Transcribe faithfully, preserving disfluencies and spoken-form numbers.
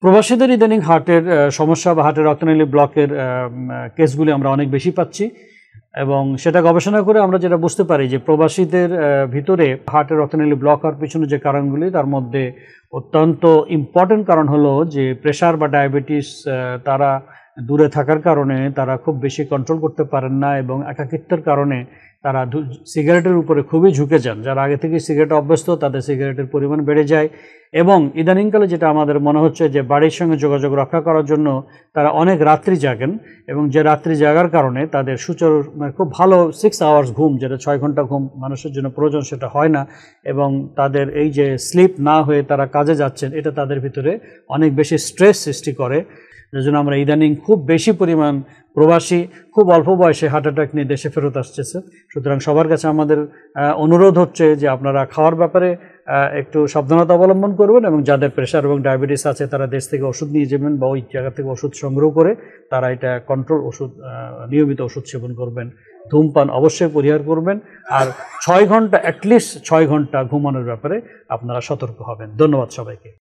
প্রবাসীদের ইদানিং হার্টের সমস্যা বা হার্টের রক্তনালী ব্লকের কেসগুলি আমরা অনেক বেশি পাচ্ছি এবং সেটা গবেষণা করে আমরা যেটা বুঝতে পারি যে প্রবাসীদের ভিতরে হার্টের রক্তনালী ব্লক হওয়ার পিছনে যে কারণগুলি তার মধ্যে অত্যন্ত ইম্পর্টেন্ট কারণ হলো যে প্রেশার বা ডায়াবেটিস তারা দূরে থাকার কারণে তারা খুব বেশি কন্ট্রোল করতে পারেন না এবং একাকিত্বের কারণে তারা সিগারেটের উপরে খুবই ঝুঁকে যান। যারা আগে থেকে সিগারেট অভ্যস্ত তাদের সিগারেটের পরিমাণ বেড়ে যায় এবং ইদানিংকালে যেটা আমাদের মনে হচ্ছে যে বাড়ির সঙ্গে যোগাযোগ রক্ষা করার জন্য তারা অনেক রাত্রি জাগেন এবং যে রাত্রি জাগার কারণে তাদের সুচারু মানে খুব ভালো সিক্স আওয়ার্স ঘুম, যেটা ছয় ঘন্টা ঘুম মানুষের জন্য প্রয়োজন, সেটা হয় না এবং তাদের এই যে স্লিপ না হয়ে তারা কাজে যাচ্ছেন এটা তাদের ভিতরে অনেক বেশি স্ট্রেস সৃষ্টি করে। যার জন্য আমরা ইদানিং খুব বেশি পরিমাণ প্রবাসী খুব অল্প বয়সে হার্ট অ্যাটাক নিয়ে দেশে ফেরত আসতেছে। সুতরাং সবার কাছে আমাদের অনুরোধ হচ্ছে যে আপনারা খাওয়ার ব্যাপারে একটু সাবধানতা অবলম্বন করবেন এবং যাদের প্রেশার এবং ডায়াবেটিস আছে তারা দেশ থেকে ওষুধ নিয়ে যাবেন বা ওই জায়গা থেকে ওষুধ সংগ্রহ করে তারা এটা কন্ট্রোল ওষুধ নিয়মিত ওষুধ সেবন করবেন। ধূমপান অবশ্যই পরিহার করবেন আর ছয় ঘন্টা অ্যাটলিস্ট ছয় ঘন্টা ঘুমানোর ব্যাপারে আপনারা সতর্ক হবেন। ধন্যবাদ সবাইকে।